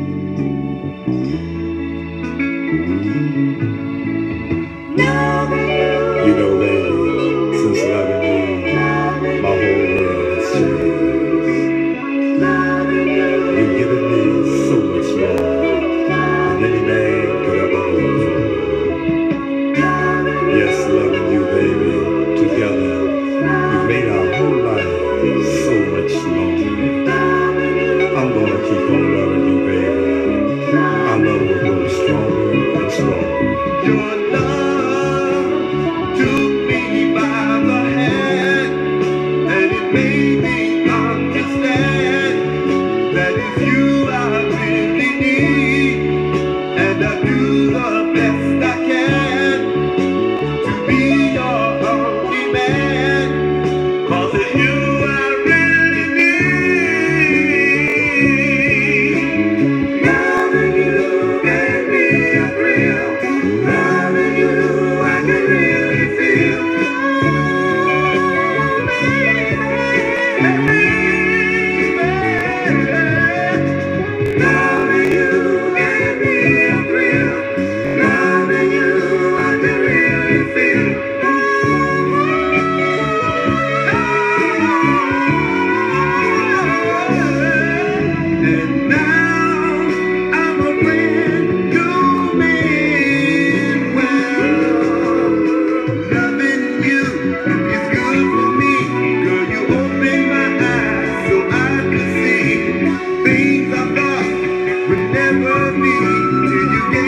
You know, baby, since loving you, my whole world has changed. You've given me so much more than any man could ever hope for. Yes, loving you, baby, together, we've made our whole life so much longer. I'm gonna keep on loving you, baby. Our love will grow stronger and stronger. Your love took me by the hand, and it made me understand that it's you I really need, and I do the best I can to be your only man, 'cause it's you I really need. Loving you gave me a thrill. Loving you I can really feel. Loving you gave me a thrill. Loving you I can really feel. And now I'm a brand new man. Well, loving you is good for me. Girl, you opened my eyes so I could see things I thought would never be till you gave